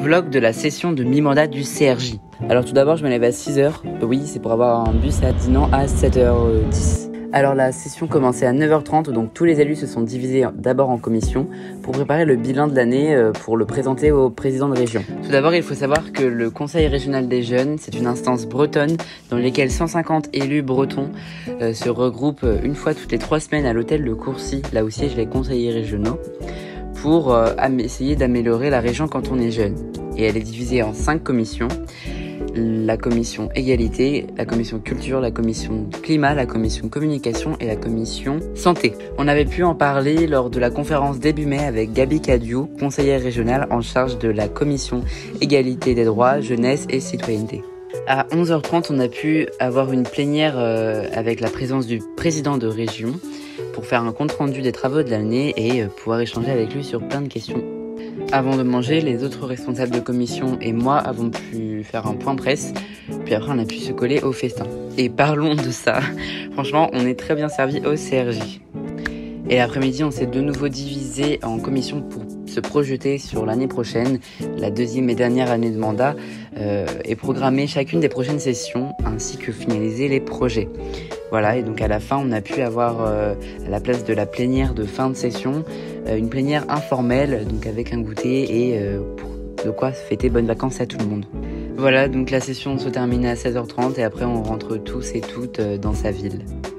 vlog de la session de mi-mandat du CRJ. Alors tout d'abord, je me lève à 6h. Oui, c'est pour avoir un bus à Dinan à 7h10. Alors la session commençait à 9h30, donc tous les élus se sont divisés d'abord en commissions pour préparer le bilan de l'année pour le présenter au président de région. Tout d'abord, il faut savoir que le Conseil régional des jeunes, c'est une instance bretonne dans laquelle 150 élus bretons se regroupent une fois toutes les 3 semaines à l'hôtel de Courcy, là où siègent les conseillers régionaux, pour essayer d'améliorer la région quand on est jeune. Et elle est divisée en 5 commissions. La commission égalité, la commission culture, la commission climat, la commission communication et la commission santé. On avait pu en parler lors de la conférence début mai avec Gabi Cadiou, conseillère régionale en charge de la commission égalité des droits, jeunesse et citoyenneté. À 11h30, on a pu avoir une plénière avec la présence du président de région pour faire un compte-rendu des travaux de l'année et pouvoir échanger avec lui sur plein de questions. Avant de manger, les autres responsables de commission et moi avons pu faire un point presse, puis après on a pu se coller au festin. Et parlons de ça, franchement on est très bien servi au CRJ. Et l'après-midi on s'est de nouveau divisé en commissions pour se projeter sur l'année prochaine, la 2e et dernière année de mandat, et programmer chacune des prochaines sessions ainsi que finaliser les projets. Voilà, et donc à la fin on a pu avoir à la place de la plénière de fin de session, une plénière informelle, donc avec un goûter et de quoi fêter bonnes vacances à tout le monde. Voilà, donc la session se termine à 16h30 et après on rentre tous et toutes dans sa ville.